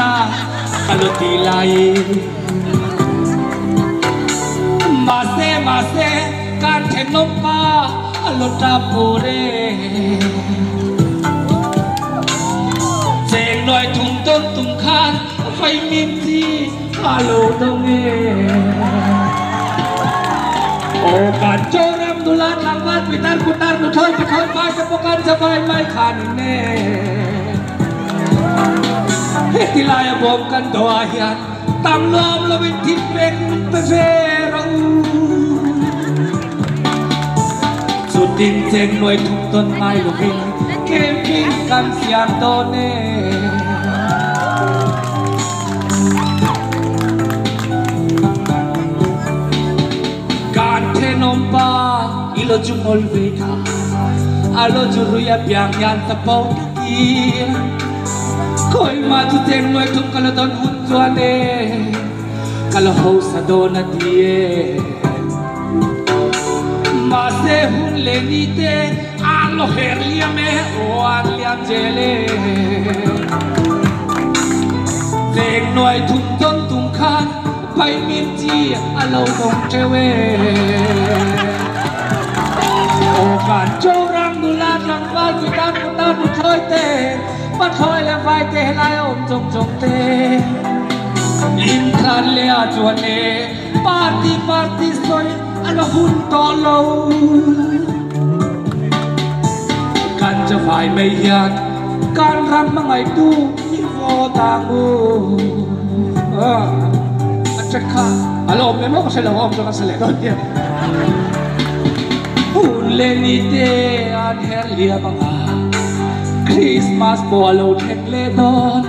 na kalutilay mase kan thenom pa alota pure cheng noi thum ton tum khan phai mim chi alo dong e o kan choram dulan langwan pitar kutar nu thoi pa thoi pa sa pokan sa bai mai khan ne tilai bom kan doa hian tam lom lo win thip pen pe ve rongสุดดินเจงหน่วยทุกต้นไม้ลูกหินเก็บกินกันเสียงโตเน่การเทนมปาอีโลจุมอลเวทาอาโลจุรุยาเปียงยันตะปองกีคอยมาทุเจงหน่วยทุกกะละตอนหุ่นจวนเน่กะละโฮสะโดนาทีMase hun lenite alo herlia me o anliam jele Leng noi thum ton tum khan pai min chi alo dong chewe O kan chorang dulan lang wal pitan putan nu thoi te pa thoi le vai te lai om jong jong te in khan le a chuan ne party soi ano hun to lo kanจะฝ่ายไม่ยากการรำมาไงดูที่วอตางูอันจะข้าอารมณ์ไม่มากก็ใช่หรอกจะมาเสลดเนี่ยหุ่นเลนิเตอันเฮเลียบังอาคริสต์มาสบัวโลเทคเลดอน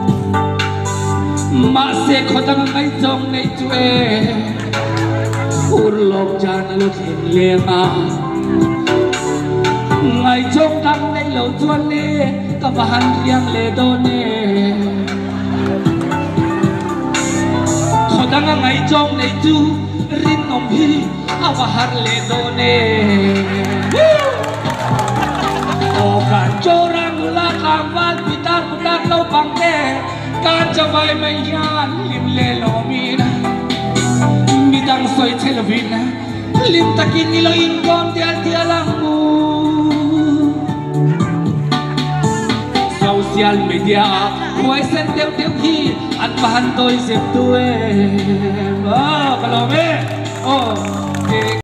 มาเสกเขาตั้งไงจงในจุเอUrlog jan lo thin lenga ngai chong dang nei lo chuan ne ka bahan riang le do ne khodanga ngai chong nei chu rin nom hi awahar le do ne o kan chorang la kam wal pitar putak lo bang ne kan chawai mai yan lim le lo mi na Midang soy televin lim takin nilo ingom dia lang mo Social media Huwag sen teo hi At pahantoy sep tuwe Kalome